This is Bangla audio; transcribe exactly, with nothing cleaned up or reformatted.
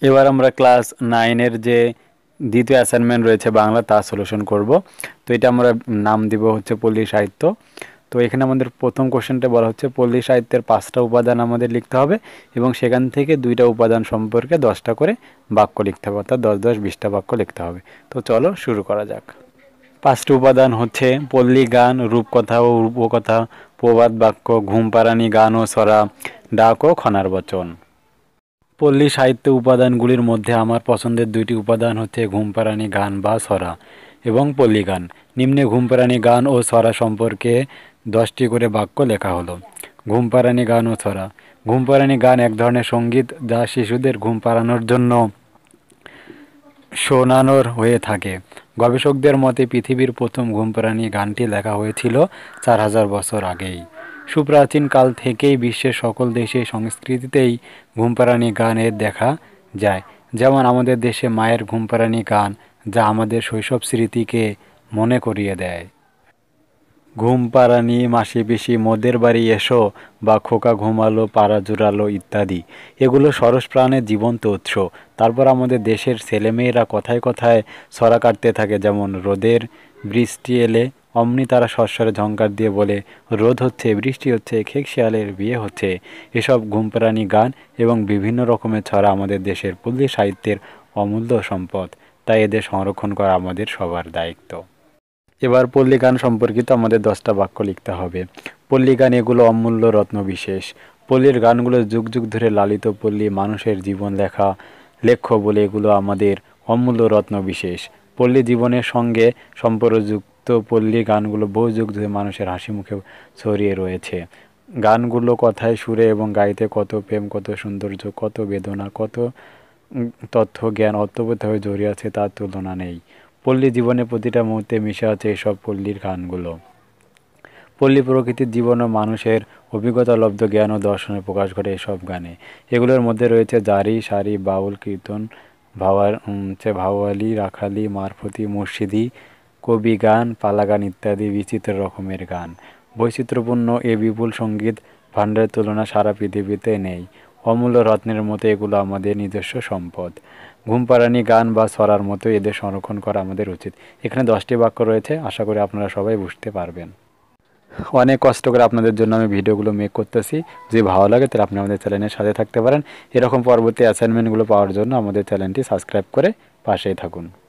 এবার আমরা ক্লাস নাইনের যে দ্বিতীয় অ্যাসাইনমেন্ট রয়েছে বাংলা তা সলিউশন করব। তো এটা আমরা নাম দিব হচ্ছে পল্লী সাহিত্য। তো এখানে আমাদের প্রথম কোশ্চেনটা বলা হচ্ছে পল্লী সাহিত্যের পাঁচটা উপাদান আমাদের লিখতে হবে এবং সেখান থেকে দুইটা উপাদান সম্পর্কে দশটা করে বাক্য লিখতে হবে, অর্থাৎ দশ দশ বিশটা বাক্য লিখতে হবে। তো চলো শুরু করা যাক। পাঁচটি উপাদান হচ্ছে পল্লী গান, রূপকথা ও উপকথা, প্রবাদ বাক্য, ঘুমপাড়ানি গান ও ছড়া, ডাক ও খনার বচন। পল্লী সাহিত্য উপাদানগুলির মধ্যে আমার পছন্দের দুইটি উপাদান হচ্ছে ঘুমপাড়ানি গান বা ছড়া এবং পল্লী গান। নিম্নে ঘুমপাড়ানি গান ও ছড়া সম্পর্কে দশটি করে বাক্য লেখা হলো। ঘুমপাড়ানি গান ও ছড়া। ঘুমপাড়ানি গান এক ধরনের সঙ্গীত যা শিশুদের ঘুম পাড়ানোর জন্য শোনানোর হয়ে থাকে। গবেষকদের মতে পৃথিবীর প্রথম ঘুমপাড়ানি গানটি লেখা হয়েছিল চার হাজার বছর আগেই। সুপ্রাচীন কাল থেকেই বিশ্বের সকল দেশে সংস্কৃতিতেই ঘুমপাড়ানি গানের দেখা যায়। যেমন আমাদের দেশে মায়ের ঘুমপাড়ানি গান, যা আমাদের শৈশব স্মৃতিকে মনে করিয়ে দেয়। ঘুমপাড়ানি, মাসি পিসি, মোদের বাড়ি এসো বা খোকা ঘুমালো পাড়া জুড়ালো ইত্যাদি, এগুলো সরস প্রাণের জীবন্ত উৎস। তারপর আমাদের দেশের ছেলেমেয়েরা কথায় কথায় ছড়া কাটতে থাকে, যেমন রোদের বৃষ্টি এলে অমনি তারা সস্বরে ঝংকার দিয়ে বলে রোদ হচ্ছে, বৃষ্টি হচ্ছে, খেক শিয়ালের বিয়ে হচ্ছে। এসব ঘুমপাড়ানি গান এবং বিভিন্ন রকমের ছড়া আমাদের দেশের পল্লী সাহিত্যের অমূল্য সম্পদ, তাই এদের সংরক্ষণ করা আমাদের সবার দায়িত্ব। এবার পল্লী গান সম্পর্কিত আমাদের দশটা বাক্য লিখতে হবে। পল্লী গান এগুলো অমূল্য রত্ন বিশেষ। পল্লীর গানগুলো যুগ যুগ ধরে লালিত পল্লী মানুষের জীবন লেখা লেখ্য বলে এগুলো আমাদের অমূল্য রত্ন বিশেষ। পল্লী জীবনের সঙ্গে সম্পর্কযুক্ত পল্লী গানগুলো বহু যুগ ধরে মানুষের হাসি মুখে ছড়িয়ে রয়েছে। গানগুলো কথায় সুরে এবং গাইতে কত প্রেম, কত সৌন্দর্য, কত বেদনা, কত তথ্য জ্ঞান অত্যবধভাবে জড়িয়ে আছে, তার তুলনা নেই। পল্লী জীবনে প্রতিটা মুহূর্তে মিশে আছে এসব পল্লীর গানগুলো। পল্লী প্রকৃতির জীবন ও মানুষের অভিজ্ঞতালব্ধ জ্ঞান ও দর্শনের প্রকাশ ঘটে এসব গানে। এগুলোর মধ্যে রয়েছে জারি, সারি, বাউল, কীর্তন, ভাওয়ার হচ্ছে ভাওয়ালি, রাখালি, মারফতি, মুর্শিদি, কবি গান, পালা গান ইত্যাদি বিচিত্র রকমের গান। বৈচিত্র্যপূর্ণ এ বিপুল সঙ্গীত ভাণ্ডারের তুলনা সারা পৃথিবীতে নেই। অমূল্য রত্নের মতো এগুলো আমাদের নিজস্ব সম্পদ। ঘুমপাড়ানি গান বা ছড়ার মতো এদের সংরক্ষণ করা আমাদের উচিত। এখানে দশটি বাক্য রয়েছে, আশা করি আপনারা সবাই বুঝতে পারবেন। অনেক কষ্ট করে আপনাদের জন্য আমি ভিডিওগুলো মেক করতেছি। যদি ভালো লাগে তাহলে আপনি আমাদের চ্যানেলের সাথে থাকতে পারেন। এরকম পরবর্তী অ্যাসাইনমেন্টগুলো পাওয়ার জন্য আমাদের চ্যানেলটি সাবস্ক্রাইব করে পাশেই থাকুন।